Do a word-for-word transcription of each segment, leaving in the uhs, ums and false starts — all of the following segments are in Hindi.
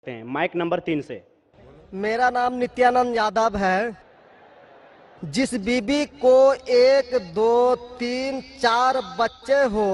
हैं माइक नंबर तीन से। मेरा नाम नित्यानंद यादव है। जिस बीबी को एक दो तीन चार बच्चे हो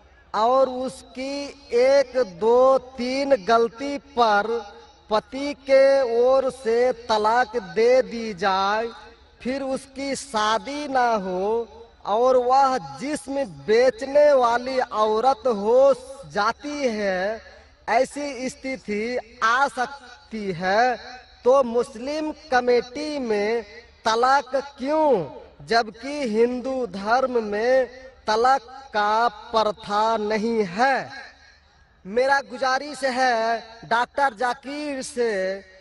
और उसकी एक दो तीन गलती पर पति के ओर से तलाक दे दी जाए, फिर उसकी शादी ना हो और वह जिस्म बेचने वाली औरत हो जाती है, ऐसी स्थिति आ सकती है, तो मुस्लिम कमेटी में तलाक क्यों, जबकि हिंदू धर्म में तलाक का प्रथा नहीं है। मेरा गुजारिश है डॉक्टर जाकिर से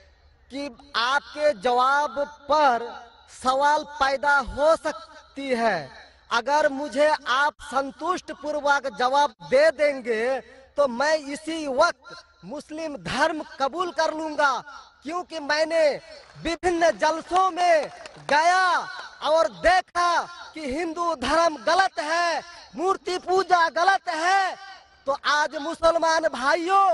कि आपके जवाब पर सवाल पैदा हो सकती है। अगर मुझे आप संतुष्ट पूर्वक जवाब दे देंगे तो मैं इसी वक्त मुस्लिम धर्म कबूल कर लूंगा, क्योंकि मैंने विभिन्न जलसों में गया और देखा कि हिंदू धर्म गलत है, मूर्ति पूजा गलत है। तो आज मुसलमान भाइयों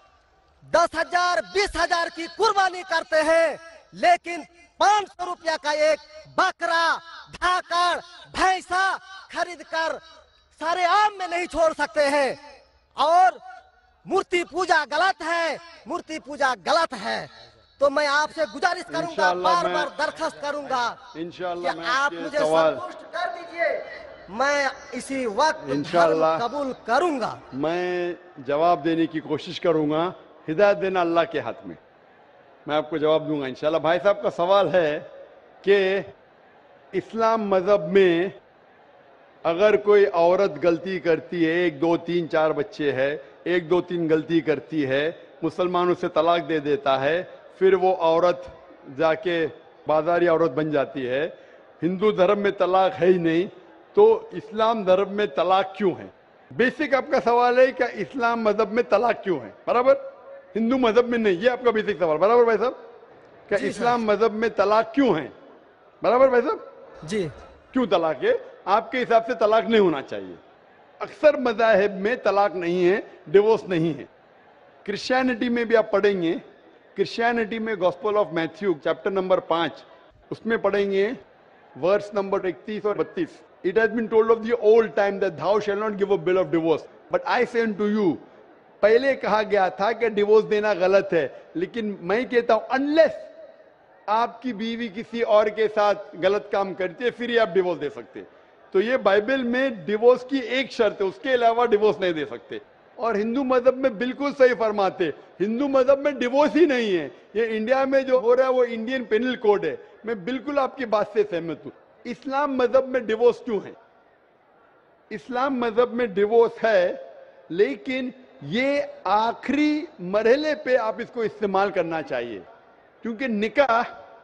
दस हजार बीस हजार की कुर्बानी करते हैं, लेकिन पाँच सौ रुपया का एक बकरा, धाकड़, भैंसा खरीद कर सारे आम में नहीं छोड़ सकते हैं। और मूर्ति पूजा गलत है, मूर्ति पूजा गलत है। तो मैं आपसे गुजारिश करूंगा, बार बार दरखास्त करूंगा इंशाअल्लाह कि मैं आप आपके मुझे सवाल संतुष्ट कर दीजिए। मैं इसी वक्त इंशाअल्लाह धर्म कबूल करूंगा। मैं जवाब देने की कोशिश करूंगा। हिदायत देना अल्लाह के हाथ में, मैं आपको जवाब दूंगा इंशाअल्लाह। भाई साहब का सवाल है कि इस्लाम मजहब में अगर कोई औरत गलती करती है, एक दो तीन चार बच्चे है, एक दो तीन गलती करती है, मुसलमान उसे तलाक दे देता है, फिर वो औरत जाके बाजारी औरत बन जाती है। हिंदू धर्म में तलाक है ही नहीं, तो इस्लाम धर्म में तलाक क्यों है? बेसिक आपका सवाल है कि इस्लाम मजहब में तलाक क्यों है, बराबर, हिंदू मजहब में नहीं। ये आपका बेसिक सवाल, बराबर भाई साहब? क्या इस्लाम मजहब में तलाक क्यों है, बराबर भाई साहब? जी। क्यों तलाक है? आपके हिसाब से तलाक नहीं होना चाहिए। अक्सर मज़ाहिब में तलाक नहीं है, डिवोर्स नहीं है। क्रिश्चियनिटी में भी आप पढ़ेंगे, क्रिश्चियनिटी में gospel of Matthew chapter number पांच, उसमें पढ़ेंगे वर्स नंबर इकतीस और बत्तीस। It has been told of the old time that thou shall not give a bill of divorce, but I say unto you। पहले कहा गया था कि डिवोर्स देना गलत है, लेकिन मैं कहता हूं अनलेस आपकी बीवी किसी और के साथ गलत काम करती है, फिर ही आप डिवोर्स दे सकते। तो ये बाइबल में डिवोर्स की एक शर्त है, उसके अलावा डिवोर्स नहीं दे सकते। और हिंदू मजहब में बिल्कुल सही फरमाते, हिंदू मजहब में डिवोर्स ही नहीं है। ये इंडिया में जो हो रहा है वो इंडियन पेनल कोड है। मैं बिल्कुल आपकी बात से सहमत हूं। इस्लाम मजहब में डिवोर्स क्यों है? इस्लाम मजहब में डिवोर्स है, लेकिन ये आखिरी मरहले पे आप इसको इस्तेमाल करना चाहिए, क्योंकि निकाह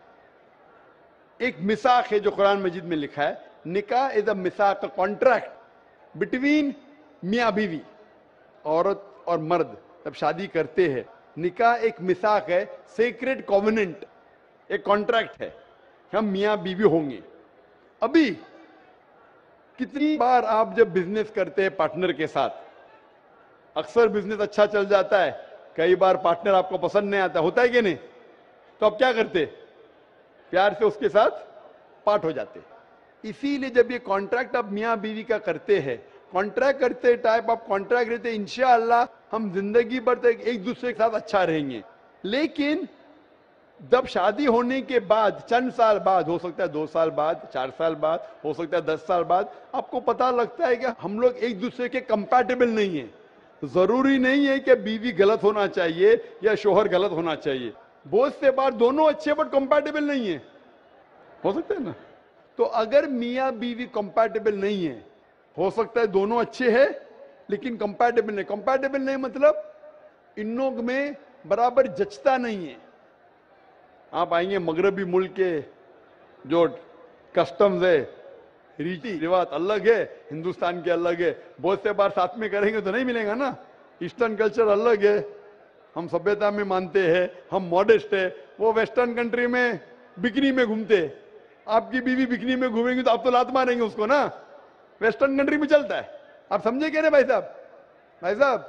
एक मिसाक है जो कुरान मजीद में लिखा है। निकाह इज अ मिसाक, कॉन्ट्रैक्ट बिटवीन मियाँ बीवी, औरत और मर्द जब शादी करते हैं। निकाह एक मिसाक है, सेक्रेट कॉवेनेंट, एक कॉन्ट्रैक्ट है, हम मियाँ बीवी होंगे। अभी कितनी बार आप जब बिजनेस करते हैं पार्टनर के साथ, अक्सर बिजनेस अच्छा चल जाता है, कई बार पार्टनर आपको पसंद नहीं आता, होता है कि नहीं? तो आप क्या करते? प्यार से उसके साथ पार्ट हो जाते। इसीलिए जब ये कॉन्ट्रैक्ट आप मियाँ बीवी का करते हैं, कॉन्ट्रैक्ट करते टाइप आप कॉन्ट्रैक्ट रहते, इंशाअल्लाह हम जिंदगी भर तक एक दूसरे के साथ अच्छा रहेंगे। लेकिन जब शादी होने के बाद चंद साल बाद, हो सकता है दो साल बाद, चार साल बाद, हो सकता है दस साल बाद, आपको पता लगता है कि हम लोग एक दूसरे के कंपैटिबल नहीं है। जरूरी नहीं है कि बीवी गलत होना चाहिए या शोहर गलत होना चाहिए। बहुत से बार दोनों अच्छे बट कंपैटिबल नहीं है, हो सकता है ना? तो अगर मियाँ बीवी कंपैटिबल नहीं है, हो सकता है दोनों अच्छे हैं लेकिन कंपैटिबल नहीं। कंपैटिबल नहीं मतलब इन लोग में बराबर जचता नहीं है। आप आएंगे मगरबी मुल्क के जो कस्टम्स है, रीति रिवाज अलग है, हिंदुस्तान के अलग है। बहुत से बार साथ में करेंगे तो नहीं मिलेगा ना। ईस्टर्न कल्चर अलग है, हम सभ्यता में मानते हैं, हम मॉडेस्ट है। वो वेस्टर्न कंट्री में बिकनी में घूमते, आपकी बीवी बिकनी में घूमेंगी तो आप तो लात मारेंगे उसको ना। वेस्टर्न कंट्री में चलता है, आप समझे क्या ना भाई साहब? भाई साहब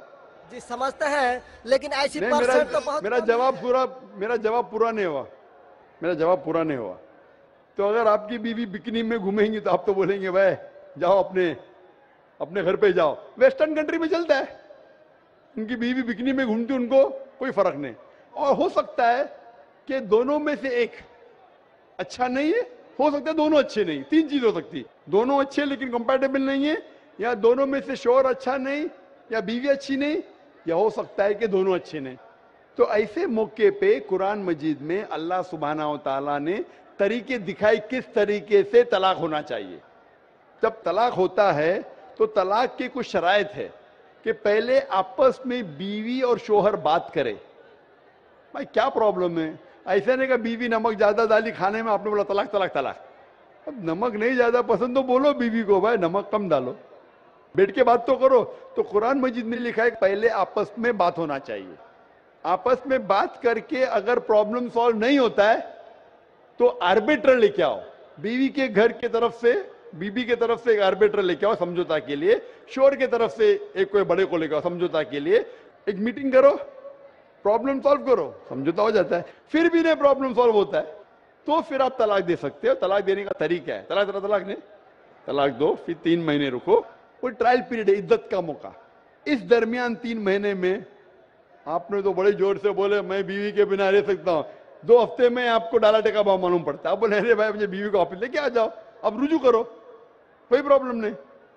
जी समझते हैं, लेकिन ऐसी नहीं, मेरा परसेंट तो बहुत मेरा कम जवाब है। पूरा मेरा जवाब पूरा नहीं हुआ मेरा जवाब पूरा नहीं हुआ तो अगर आपकी बीवी बिकनी में घूमेंगी तो आप तो बोलेंगे भाई जाओ अपने अपने घर पे जाओ। वेस्टर्न कंट्री में चलता है, उनकी बीवी बिकनी में घूमती, उनको कोई फर्क नहीं। और हो सकता है कि दोनों में से एक अच्छा नहीं है, हो सकता है दोनों अच्छे नहीं, तीन चीज हो सकती है, दोनों अच्छे लेकिन कंपैटिबल नहीं है, या दोनों में से शोहर अच्छा नहीं, या बीवी अच्छी नहीं, या हो सकता है कि दोनों अच्छे नहीं। तो ऐसे मौके पे कुरान मजीद में अल्लाह सुब्हाना व तआला ने तरीके दिखाए किस तरीके से तलाक होना चाहिए। जब तलाक होता है तो तलाक की कुछ शराइत है कि पहले आपस में बीवी और शोहर बात करे, भाई क्या प्रॉब्लम है। ऐसे नहीं कि बीवी नमक ज्यादा डाली खाने में, आपने बोला तलाक तलाक तलाक। अब नमक नहीं ज्यादा पसंद तो बोलो बीवी को भाई नमक कम डालो, बैठ के बात तो करो। तो कुरान मजीद में लिखा है पहले आपस में बात होना चाहिए। आपस में बात करके अगर प्रॉब्लम सॉल्व नहीं होता है तो आर्बिट्रर लेके आओ, बीवी के घर की तरफ से बीबी की तरफ से एक आर्बिट्रर लेके आओ समझौता के लिए, शोहर की तरफ से एक कोई बड़े को लेके आओ समझौता के लिए। एक मीटिंग करो, प्रॉब्लम सॉल्व करो, समझौता हो जाता है। फिर भी नहीं प्रॉब्लम सॉल्व होता है तो फिर आप तलाक दे सकते हो। तलाक देने का तरीका है, तलाक तलाक तलाक नहीं, तलाक दो, फिर तीन महीने रुको, कोई ट्रायल पीरियड है, इज्जत का मौका। इस दरमियान तीन महीने में आपने तो बड़े जोर से बोले मैं बीवी के बिना रह सकता हूं, दो हफ्ते में आपको डाला टेका भाव मालूम पड़ता है। आप बोले अरे भाई मुझे बीवी को ऑफिस लेके आ जाओ, अब रुजू करो, कोई प्रॉब्लम नहीं।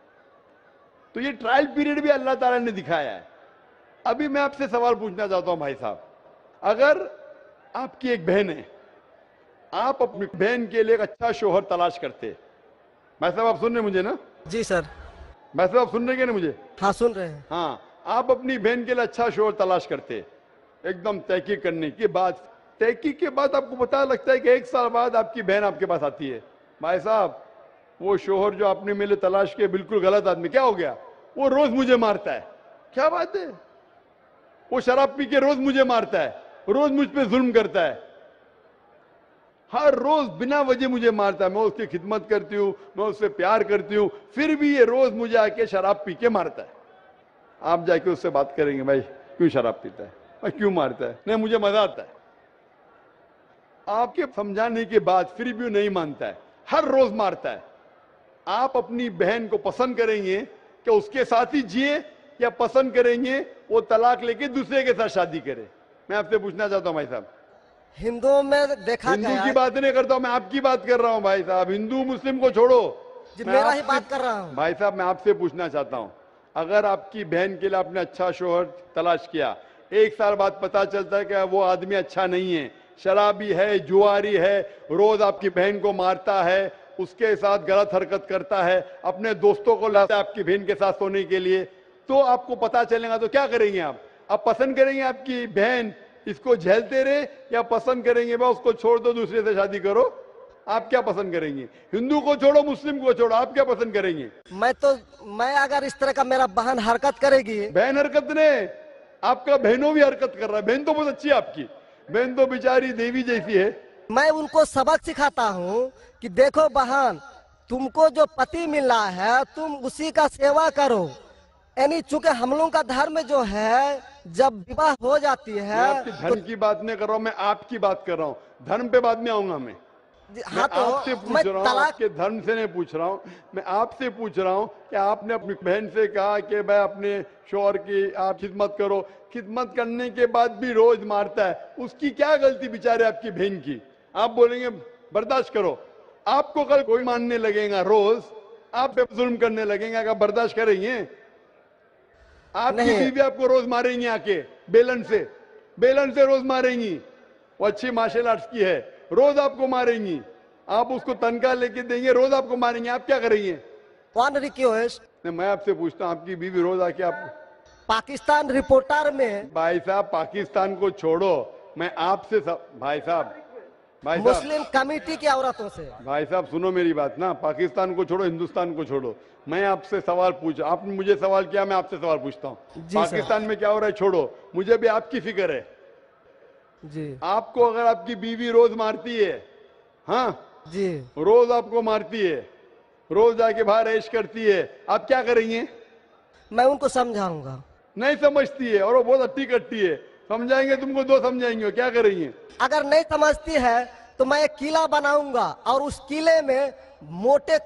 तो ये ट्रायल पीरियड भी अल्लाह ताला ने दिखाया है। अभी मैं आपसे सवाल पूछना चाहता हूं भाई साहब, अगर आपकी एक बहन है, आप अपनी बहन के लिए एक अच्छा शोहर तलाश करते, भाई साहब आप सुन रहे मुझे ना? जी सर। भाई साहब आप सुन रहे क्या ना मुझे? हाँ सुन रहे हैं। हाँ, आप अपनी बहन के लिए अच्छा शोहर तलाश करते, एकदम तहकीक करने के बाद, तहकीक के बाद आपको पता लगता है कि एक साल बाद आपकी बहन आपके पास आती है, भाई साहब वो शोहर जो आपने मेरे लिए तलाश किया बिल्कुल गलत आदमी, क्या हो गया? वो रोज मुझे मारता है। क्या बात है? वो शराब पी के रोज मुझे मारता है, रोज मुझ पे जुल्म करता है, हर रोज बिना वजह मुझे मारता है। मैं उसकी खिदमत करती हूँ, मैं उससे प्यार करती हूँ, फिर भी ये रोज मुझे आके शराब पी के मारता है। आप जाके उससे बात करेंगे भाई क्यों शराब पीता है और क्यों मारता है? नहीं मुझे मजा आता है। आपके समझाने के बाद फिर भी नहीं मानता है, हर रोज मारता है। आप अपनी बहन को पसंद करेंगे कि उसके साथ ही जिए, या पसंद करेंगे वो तलाक लेके दूसरे के साथ शादी करे? मैं आपसे पूछना चाहता हूं भाई साहब। हिंदुओं में देखा हिंदू गया की है। बात नहीं करता हूं मैं, आपकी बात कर रहा हूं भाई साहब। हिंदू मुस्लिम को छोड़ो, जी मैं मेरा ही आपसे- बात कर रहा हूँ। भाई साहब मैं आपसे पूछना चाहता हूं, अगर आपकी बहन के लिए आपने अच्छा शोहर तलाश किया, एक साल बाद पता चलता है कि वो आदमी अच्छा नहीं है, शराबी है, जुआरी है, रोज आपकी बहन को मारता है, उसके साथ गलत हरकत करता है, अपने दोस्तों को लाता है आपकी बहन के साथ सोने के लिए, तो आपको पता चलेगा तो क्या करेंगे आप? आप पसंद करेंगे आपकी बहन इसको झेलते रहे, या पसंद करेंगे बा उसको छोड़ दो दूसरे से शादी करो? आप क्या पसंद करेंगे? हिंदू को छोड़ो, मुस्लिम को छोड़ो, आप क्या पसंद करेंगे? मैं तो मैं अगर इस तरह का मेरा बहन हरकत करेगी, बहन हरकत ने, आपका बहनों भी हरकत कर रहा है। बहन तो बहुत अच्छी है आपकी, बहन तो बेचारी देवी जैसी है। मैं उनको सबक सिखाता हूँ कि देखो बहन, तुमको जो पति मिल रहा है तुम उसी का सेवा करो। यानी चूंकि हम लोगों का धर्म जो है, जब विवाह हो जाती मैं है आपकी धर्म की बात नहीं कर रहा हूं, मैं आपकी बात कर रहा हूं। धर्म पे बाद में आऊंगा मैं। तो मैं हाँ, आपसे तो पूछ मैं रहा हूँ, तलाक आपके धर्म से नहीं पूछ रहा हूँ, मैं आपसे पूछ रहा हूँ कि आपने अपनी बहन से कहा कि भाई अपने शोहर की आप खिदमत करो, खिदमत करने के बाद भी रोज मारता है, उसकी क्या गलती बेचारे आपकी बहन की? आप बोलेंगे बर्दाश्त करो, आपको कल कोई मानने लगेगा, रोज आप पे जुल्म करने लगेगा, क्या बर्दाश्त करेंगे? आपकी नहीं। बीवी आपको रोज मारेंगी आके बेलन से, बेलन से रोज मारेंगी। वो अच्छी मार्शल आर्ट्स की है, रोज आपको मारेंगी, आप उसको तनख्वाह लेके देंगे, रोज आपको मारेंगे, आप क्या करेंगे? वन रिक्वेस्ट, मैं आपसे पूछता हूँ, आपकी बीवी रोज आके आप, पाकिस्तान रिपोर्टर में भाई साहब पाकिस्तान को छोड़ो, मैं आपसे सब, भाई साहब भाई साहब मुस्लिम कमेटी की औरतों से, भाई साहब सुनो मेरी बात ना, पाकिस्तान को छोड़ो, हिंदुस्तान को छोड़ो, मैं आपसे सवाल पूछ, आपने मुझे सवाल किया, मैं आपसे सवाल पूछता हूँ। जी सर। पाकिस्तान में क्या हो रहा है छोड़ो, मुझे भी आपकी फिक्र है। जी आपको अगर आपकी बीवी रोज मारती है, हाँ जी, रोज आपको मारती है, रोज जाके बाहर ऐश करती है, आप क्या करेंगे? मैं उनको समझाऊंगा। नहीं समझती है और वो बहुत अट्टी कट्टी है। समझाएंगे तुमको, दो समझाएंगे, क्या करेंगे? अगर नहीं समझती है तो मैं एक किला बनाऊंगा और उस किले में मोटे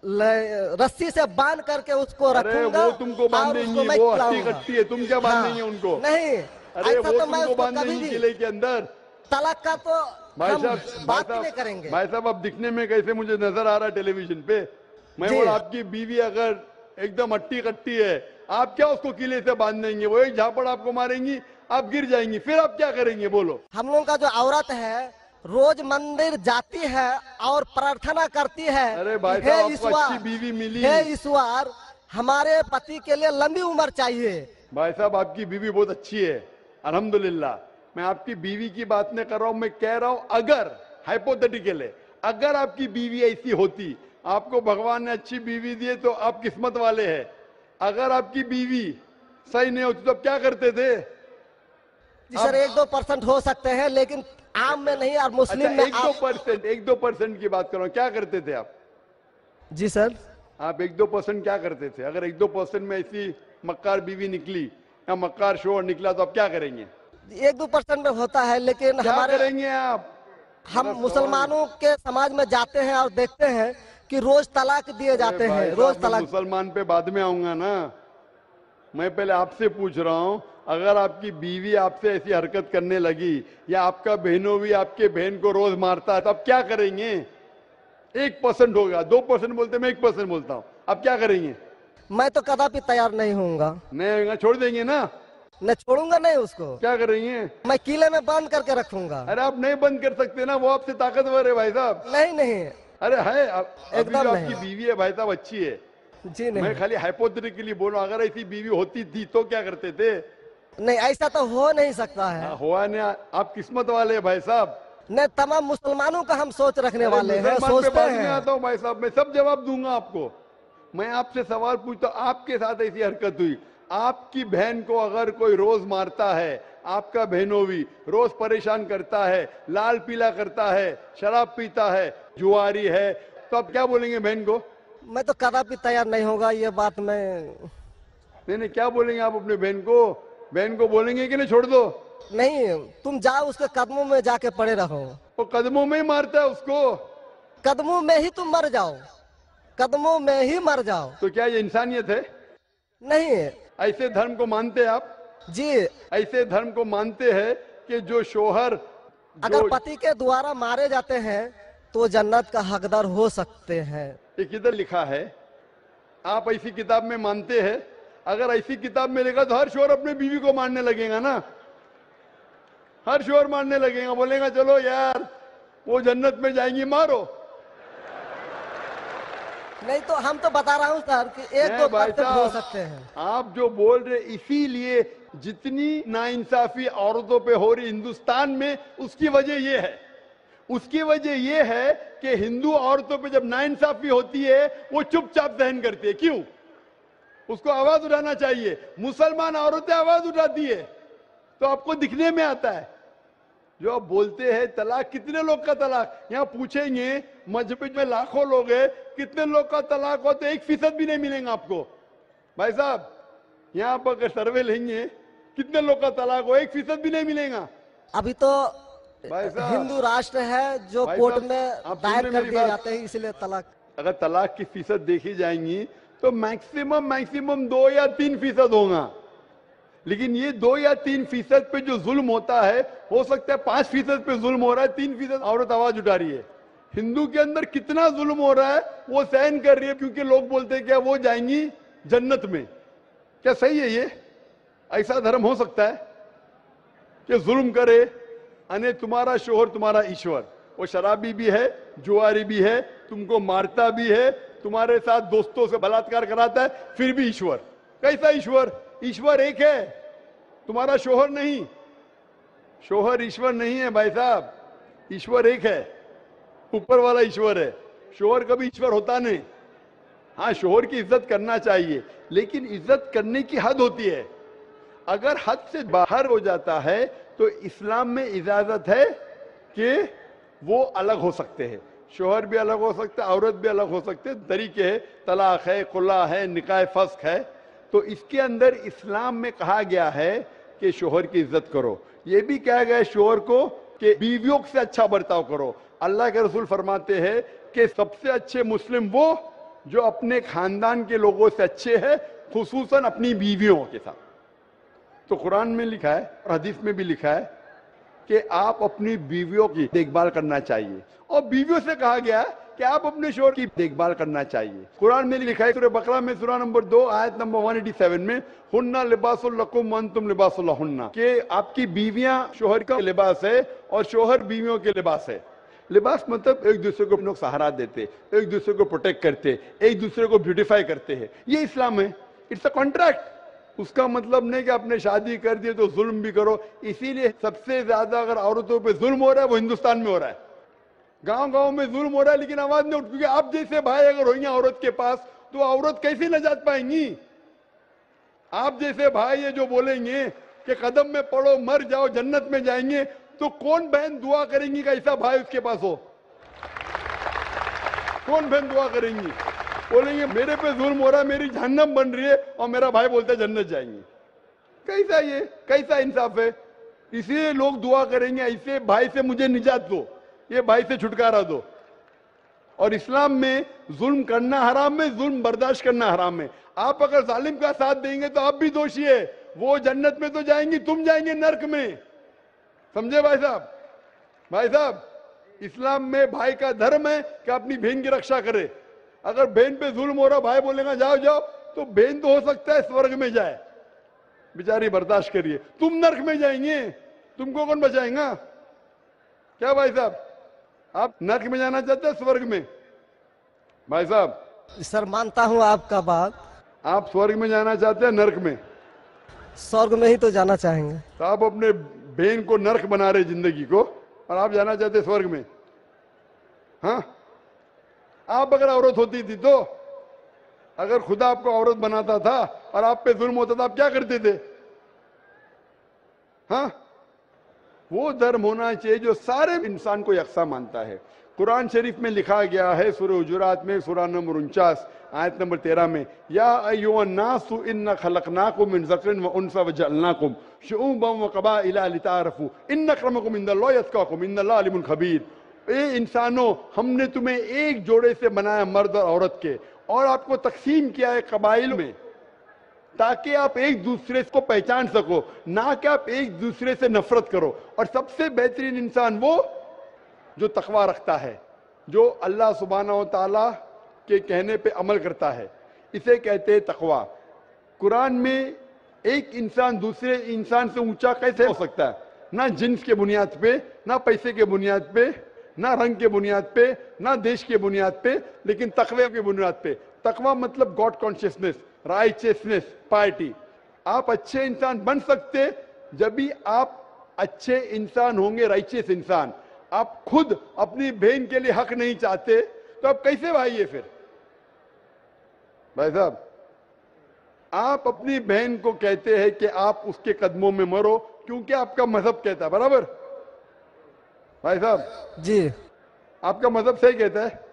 ल- रस्सी से बांध करके उसको अरे रखूंगा वो तुमको और बांधेंगी, उसको मैं वो अट्टी खिलाऊंगा। कट्टी है, तुम क्या बांधेंगे हाँ, उनको? नहीं, अरे ऐसा वो तो मैं तुमको उसको कभी बांधेंगी भी किले के अंदर। तलाक का तो भाई हम साहब, भाई बात ही साहब, नहीं करेंगे। भाई साहब, अब दिखने में कैसे मुझे नजर आ रहा है टेलीविजन पे? मैं जी। बोल, आपकी बीवी अगर एकदम अट्टी कट्टी है, आप क्या उसको किले से बांध देंगे? वो एक झापड़ आपको मारेंगी, आप गिर जाएंगी, फिर आप क्या करेंगे बोलो? हम लोगों का जो औरत है रोज मंदिर जाती है और प्रार्थना करती है अरे भाई कि, साहब, हे आपको ईश्वर, अच्छी बीवी मिली। हे ईश्वर, हमारे पति के लिए लंबी उम्र चाहिए। भाई साहब, आपकी बीवी बहुत अच्छी है, अल्हम्दुलिल्लाह। मैं आपकी बीवी की बात नहीं कर रहा हूं, मैं कह रहा हूं अगर हाइपोथेटिकल है, अगर आपकी बीवी ऐसी होती, आपको भगवान ने अच्छी बीवी दी है तो आप किस्मत वाले हैं। अगर आपकी बीवी सही नहीं होती तो आप क्या करते थे? जी सर, एक दो परसेंट हो सकते हैं लेकिन आम में नहीं और मुस्लिम अच्छा, में एक दो आप... परसेंट एक दो परसेंट की बात कर रहा हूं, क्या करते थे आप? जी सर, आप एक दो परसेंट क्या करते थे? अगर एक दो परसेंट में ऐसी मक्कार बीवी निकली या मक्कार शोहर निकला तो आप क्या करेंगे? एक दो परसेंट में होता है लेकिन क्या हमारे करेंगे आप? हम मेरा सवाल मुसलमानों के समाज में जाते हैं और देखते हैं कि रोज तलाक दिए है। जाते अरे भाई हैं, साहब, रोज मैं तलाक। मुसलमान पे बाद में आऊंगा ना। मैं पहले आपसे पूछ रहा हूं, अगर आपकी बीवी आपसे ऐसी हरकत करने लगी या आपका बहनों भी आपके बहन को रोज मारता है तो आप क्या करेंगे? एक परसेंट होगा, दो परसेंट बोलते, मैं एक परसेंट बोलता हूं, आप क्या करेंगे? मैं तो कदापि तैयार नहीं होऊंगा, नहीं होगा, छोड़ देंगे ना? मैं छोड़ूंगा नहीं उसको, क्या करेंगे? मैं किले में बांध करके रखूंगा। अरे आप नहीं बंद कर सकते ना, वो आपसे ताकतवर है भाई साहब। नहीं नहीं, अरे है, अब- अभी एकदम जो नहीं। आपकी बीवी है भाई साहब अच्छी है। जी नहीं, मैं खाली हाइपोथेटिकली बोल रहा हूं, अगर ऐसी बीवी होती थी तो क्या करते थे? नहीं ऐसा तो हो नहीं सकता है। हाँ, हुआ नहीं, आप किस्मत वाले हैं भाई साहब। नहीं, तमाम मुसलमानों का हम सोच रखने अरे वाले हैं, मुसलमान पे सोचते बाद में हैं। आता हूँ भाई साहब, मैं सब जवाब दूंगा आपको। मैं आपसे सवाल पूछता हूं, आपके साथ ऐसी हरकत हुई, आपकी बहन को अगर कोई रोज मारता है, आपका बहनों भी रोज परेशान करता है, लाल पीला करता है, शराब पीता है, जुआरी है, तो आप क्या बोलेंगे बहन को? मैं तो कदापि तैयार नहीं होगा, ये बात मैं... नहीं नहीं, क्या बोलेंगे आप अपने बहन को? बहन को बोलेंगे कि नहीं छोड़ दो? नहीं, तुम जाओ उसके कदमों में जाके पड़े रहो, वो कदमों में ही मारता है उसको। कदमों में ही तुम मर जाओ, कदमों में ही मर जाओ। तो क्या ये इंसानियत है? नहीं ऐसे धर्म को मानते हैं आप? जी, ऐसे धर्म को मानते हैं कि जो शोहर अगर जो पति के द्वारा मारे जाते हैं तो जन्नत का हकदार हो सकते हैं। ये किधर लिखा है? आप ऐसी किताब में मानते हैं? अगर ऐसी किताब में लिखा तो हर शोहर अपने बीवी को मारने लगेगा ना, हर शोहर मारने लगेगा, बोलेगा चलो यार वो जन्नत में जाएंगी, मारो। नहीं तो हम तो बता रहा हूँ सर कि एक नहीं दो भाई परसेंट हो साहब, सकते हैं। आप जो बोल रहे, इसीलिए जितनी नाइंसाफी औरतों पे हो रही हिंदुस्तान में, उसकी वजह यह है, उसकी वजह यह है कि हिंदू औरतों पे जब नाइंसाफी होती है वो चुपचाप सहन करती है। क्यों? उसको आवाज उठाना चाहिए। मुसलमान औरतें आवाज उठाती है तो आपको दिखने में आता है। जो आप बोलते हैं तलाक, कितने लोग का तलाक, यहाँ पूछेंगे मजहब में लाखों लोग हैं, कितने लोग का तलाक हो तो एक फीसद भी नहीं मिलेगा आपको। भाई साहब, यहाँ पर अगर सर्वे लेंगे कितने लोग का तलाक हो, एक फीसद भी नहीं मिलेगा। अभी तो भाई साहब, हिंदू राष्ट्र है जो भाई कोर्ट साहब, में आप सुन दायर रहे कर मेरी दिए बात? जाते हैं, इसलिए तलाक... अगर तलाक की फीसद देखी जाएंगी तो मैक्सिमम मैक्सिमम दो या तीन फीसद होगा, लेकिन ये दो या तीन फीसद पे जो जुल्म होता है, हो सकता है पांच फीसद पे जुल्म हो रहा है, तीन फीसद औरत आवाज उठा रही है। हिंदू के अंदर कितना जुल्म हो रहा है वो सहन कर रही है, क्योंकि लोग बोलते हैं क्या वो जाएंगी जन्नत में। क्या सही है ये? ऐसा धर्म हो सकता है कि जुल्म करे, अने तुम्हारा शोहर तुम्हारा ईश्वर, वो शराबी भी है, जुआरी भी है, तुमको मारता भी है, तुम्हारे साथ दोस्तों से बलात्कार कराता है, फिर भी ईश्वर? कैसा ईश्वर? ईश्वर एक है, तुम्हारा शोहर नहीं। शोहर ईश्वर नहीं है भाई साहब, ईश्वर एक है, ऊपर वाला ईश्वर है। शोहर कभी ईश्वर होता नहीं। हाँ, शोहर की इज्जत करना चाहिए, लेकिन इज्जत करने की हद होती है। अगर हद से बाहर हो जाता है तो इस्लाम में इजाजत है कि वो अलग हो सकते हैं, शोहर भी अलग हो सकता है, औरत भी अलग हो सकते हैं, तरीके है, तलाक है, खुला है, निकाह फस्क है। तो इसके अंदर इस्लाम में कहा गया है कि शोहर की इज्जत करो। ये भी कहा गया है शोहर को कि बीवियों से अच्छा बर्ताव करो। अल्लाह के रसूल फरमाते हैं कि सबसे अच्छे मुस्लिम वो जो अपने खानदान के लोगों से अच्छे हैं, खुसूसन अपनी बीवियों के साथ। तो कुरान में लिखा है और हदीस में भी लिखा है कि आप अपनी बीवियों की देखभाल करना चाहिए, और बीवियों से कहा गया है कि आप अपने शोहर की देखभाल करना चाहिए। कुरान में लिखा है सूरह बकरा में सूरह नंबर दो आयत नंबर एक सौ सत्तासी में, हुन्ना लिबासुल लकुम व अंतुम लिबासुल लहुन्ना, कि आपकी बीवियां शोहर का लिबास है और शोहर बीवियों के लिबास है। लिबास मतलब एक दूसरे को अपना सहारा देते, एक दूसरे को प्रोटेक्ट करते, एक दूसरे को ब्यूटीफाई करते हैं। ये इस्लाम है। It's a contract. उसका मतलब नहीं कि आपने शादी कर दी तो जुल्म भी करो। इसीलिए सबसे ज्यादा अगर औरतों पे जुल्म हो रहा है वो हिंदुस्तान में हो रहा है। गांव गांव में जुल्म हो रहा है लेकिन आवाज नहीं उठ, क्योंकि आप जैसे भाई अगर होंगे औरत के पास तो औरत कैसे नजात पाएंगी। आप जैसे भाई ये जो बोलेंगे कि कदम में पड़ो मर जाओ जन्नत में जाएंगे, तो कौन बहन दुआ करेंगी का ऐसा भाई उसके पास हो? कौन बहन दुआ करेंगी? बोलेंगे मेरे पे जुल्म हो रहा है, मेरी जहन्नम बन रही है, और मेरा भाई बोलता है जन्नत जाएंगे। कैसा ये कैसा इंसाफ है? इसलिए लोग दुआ करेंगे ऐसे भाई से मुझे निजात दो, ये भाई से छुटकारा दो। और इस्लाम में जुल्म करना हराम है, जुल्म बर्दाश्त करना हराम है। आप अगर जालिम का साथ देंगे तो आप भी दोषी है। वो जन्नत में तो जाएंगी, तुम जाएंगे नर्क में। समझे भाई साहब? भाई साहब, इस्लाम में भाई का धर्म है कि अपनी बहन की रक्षा करे। अगर बहन पे जुल्म हो रहा, भाई बोलेगा जाओ जाओ, तो बहन तो हो सकता है स्वर्ग में जाए, बेचारी बर्दाश्त करिए। तुम नर्क में जाएंगे, तुमको कौन बचाएगा? क्या भाई साहब, आप नर्क में जाना चाहते हैं स्वर्ग में? भाई साहब सर मानता हूँ आपका बात। आप स्वर्ग में जाना चाहते हैं नर्क में? स्वर्ग में ही तो जाना चाहेंगे। तो आप अपने बहन को नर्क बना रहे जिंदगी को, और आप जाना चाहते हैं स्वर्ग में? हाँ, आप अगर औरत होती थी तो, अगर खुदा आपको औरत बनाता था और आप पे जुल्म होता था, आप क्या करते थे? हाँ, वो धर्म होना चाहिए जो सारे इंसान को यकसा मानता है। कुरान शरीफ में लिखा गया है सूरह हुजुरात में सूरह नंबर उनचास आयत नंबर तेरह में, या अय्युहन्नासु इन्ना खलकनाकुम मिन ज़करिन व उनसा व जअलनाकुम शुऊबन व क़बाइला लिताअरफू इन्न अक्रमकुम इंदल्लाहि अत्क़ाकुम इन्नल्लाह अलीमुन खबीर। ए इंसानों, हमने तुम्हें एक जोड़े से बनाया, मर्द और औरत के, और आपको तकसीम किया है कबाइल में, ताकि आप एक दूसरे को पहचान सको, ना कि आप एक दूसरे से नफरत करो। और सबसे बेहतरीन इंसान वो जो तकवा रखता है, जो अल्लाह सुब्हानहू व तआला के कहने पे अमल करता है, इसे कहते हैं तकवा। कुरान में एक इंसान दूसरे इंसान से ऊंचा कैसे हो सकता है? ना जिन्स के बुनियाद पे, ना पैसे के बुनियाद पे, ना रंग के बुनियाद पे, ना देश के बुनियाद पे, लेकिन तकवे के बुनियाद पे। तकवा मतलब गॉड कॉन्शियसनेस, राइचियसनेस, पार्टी। आप अच्छे इंसान बन सकते जब भी आप अच्छे इंसान होंगे, राइचियस इंसान। आप खुद अपनी बहन के लिए हक नहीं चाहते तो आप कैसे भाई है फिर? भाई साहब, आप अपनी बहन को कहते हैं कि आप उसके कदमों में मरो क्योंकि आपका मजहब कहता है, बराबर? भाई साहब जी, आपका मजहब सही कहता है।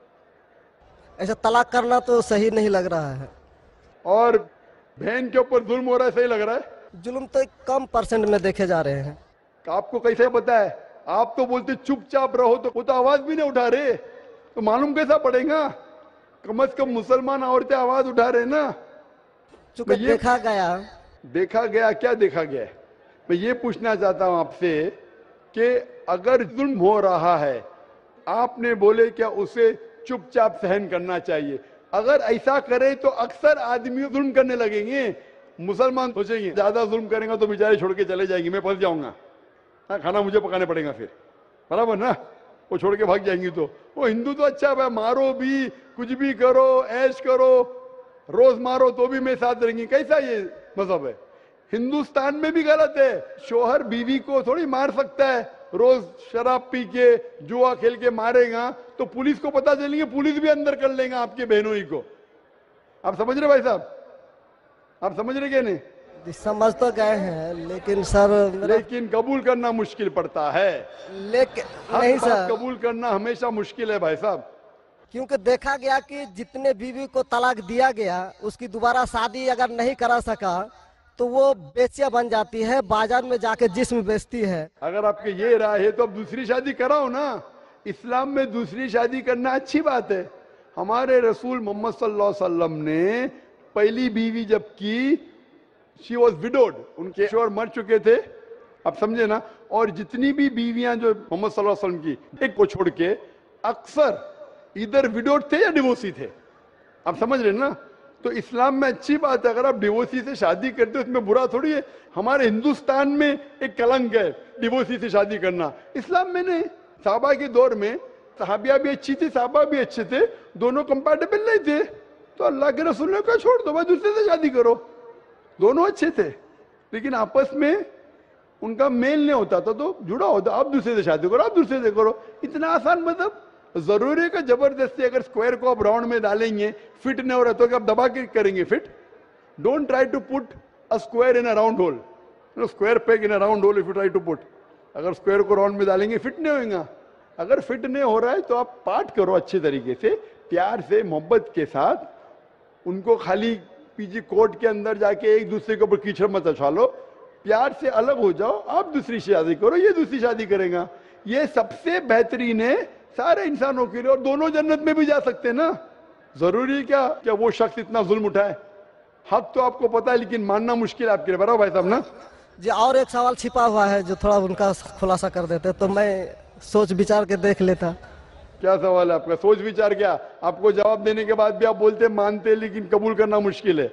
ऐसा तलाक करना तो सही नहीं लग रहा है। और बहन के ऊपर जुल्म हो रहा है, सही लग रहा है? जुल्म तो एक कम परसेंट में देखे जा रहे हैं। आपको कैसे पता है? आप तो बोलते चुपचाप रहो, तो वो तो आवाज भी नहीं उठा रहे, तो मालूम कैसा पड़ेगा? कम से कम मुसलमान औरतें आवाज उठा रहे ना। चूंकि ये देखा गया देखा गया क्या देखा गया है? मैं ये पूछना चाहता हूं आपसे कि अगर जुल्म हो रहा है, आपने बोले क्या उसे चुपचाप सहन करना चाहिए? अगर ऐसा करे तो अक्सर आदमी जुल्म करने लगेंगे। मुसलमान सोचेंगे ज्यादा जुल्म करेंगे तो बेचारे छोड़ के चले जाएंगे, मैं फंस जाऊंगा, हाँ, खाना मुझे पकाने पड़ेगा फिर, बराबर ना? वो छोड़ के भाग जाएंगी। तो वो हिंदू तो अच्छा है, मारो भी, कुछ भी करो, ऐश करो, रोज मारो तो भी मैं साथ रहेंगी। कैसा ये मजहब है? हिंदुस्तान में भी गलत है। शोहर बीवी को थोड़ी मार सकता है। रोज शराब पी के जुआ खेल के मारेगा तो पुलिस को पता चलेंगे, पुलिस भी अंदर कर लेगा आपके बहनों ही को। आप समझ रहे भाई साहब? आप समझ रहे क्या? नहीं समझ तो गए हैं, लेकिन सर मेरा- लेकिन कबूल करना मुश्किल पड़ता है। लेकिन हक नहीं बात सर, कबूल करना हमेशा मुश्किल है भाई साहब। क्योंकि देखा गया कि जितने बीवी को तलाक दिया गया उसकी दोबारा शादी अगर नहीं करा सका तो वो बेचिया बन जाती है, बाजार में जाके जिस्म बेचती है। अगर आपके ये राय है तो अब दूसरी शादी कराओ ना। इस्लाम में दूसरी शादी करना अच्छी बात है। हमारे रसूल मोहम्मद सल्लल्लाहु अलैहि वसल्लम ने पहली बीवी जब की, शी वॉज विडोड, उनके शोहर मर चुके थे, आप समझे ना। और जितनी भी बीवियां जो मोहम्मद सल्लल्लाहु अलैहि वसल्लम की, एक को छोड़ के अक्सर इधर विडोड थे या डिवोर्सी थे, आप समझ रहे ना। तो इस्लाम में अच्छी बात है, अगर आप डिवोर्सी से शादी करते हो उसमें बुरा थोड़ी है। हमारे हिंदुस्तान में एक कलंक है डिवोर्सी से शादी करना, इस्लाम में नहीं। साहबा के दौर में सहाबिया भी अच्छी थी, साहबा भी अच्छे थे, दोनों कंपैटिबल नहीं थे, तो अल्लाह के रसूल ने कहा छोड़ दो भाई, दूसरे से शादी करो। दोनों अच्छे थे लेकिन आपस में उनका मेल नहीं होता था, तो जुड़ा होता, आप दूसरे से शादी करो, आप दूसरे से करो। इतना आसान मतलब जरूरी का जबरदस्ती अगर स्क्वायर को आप राउंड में डालेंगे, फिट नहीं हो रहा तो क्या आप दबा के करेंगे fit? Don't try to put a square in a round hole, square peg in a round hole if you try to put. अगर स्क्वायर को राउंड में डालेंगे फिट नहीं होगा। अगर फिट नहीं हो रहा है तो आप पार्ट करो अच्छे तरीके से, प्यार से, मोहब्बत के साथ। उनको खाली पीजी कोर्ट के अंदर जाके एक दूसरे के ऊपर कीचड़ मत उछालो, प्यार से अलग हो जाओ, आप दूसरी शादी करो, ये दूसरी शादी करेगा। ये सबसे बेहतरीन है सारे इंसानों के लिए, और दोनों जन्नत में भी जा सकते हैं ना। जरूरी है क्या क्या वो शख्स इतना जुल्म उठाए? हक तो आपको पता है लेकिन मानना मुश्किल है आपके लिए, बराबर भाई साहब ना। जी और एक सवाल छिपा हुआ है जो थोड़ा उनका खुलासा कर देते तो मैं सोच विचार के देख लेता। क्या सवाल है आपका? सोच विचार क्या? आपको जवाब देने के बाद भी आप बोलते मानते लेकिन कबूल करना मुश्किल है।